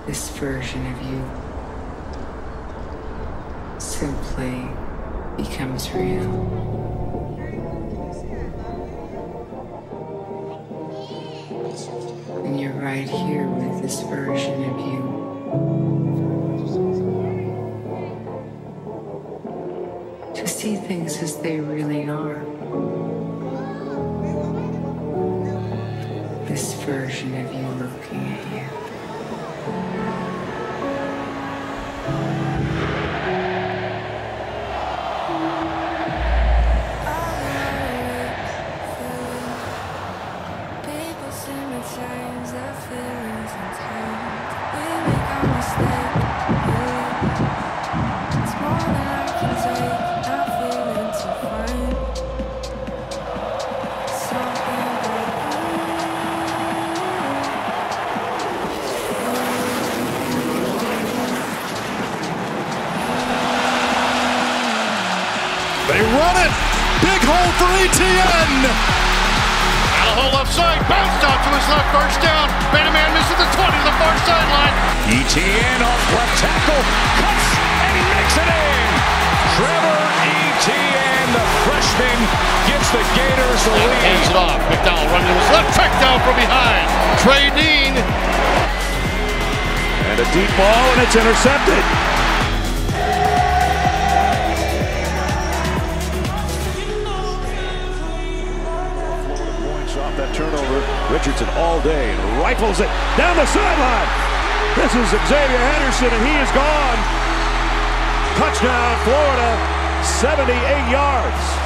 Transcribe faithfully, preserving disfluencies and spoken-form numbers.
this version of you simply becomes real. And you're right here with this version of you. To see things as they really are. This version of you looking at you. They run it! Big hole for E T N! Out of hole left side, bounced out to his left, first down. Man-to-man misses the twenty to the far sideline. E T N off left tackle, cuts, and he makes it in! Trevor E T N, the freshman, gives the Gators the lead. Hands it off. McDowell running to his left, check down from behind. Trey Dean. And a deep ball, and it's intercepted. Off that turnover, Richardson all day and rifles it down the sideline. This is Xavier Henderson, and he is gone. Touchdown, Florida, seventy-eight yards.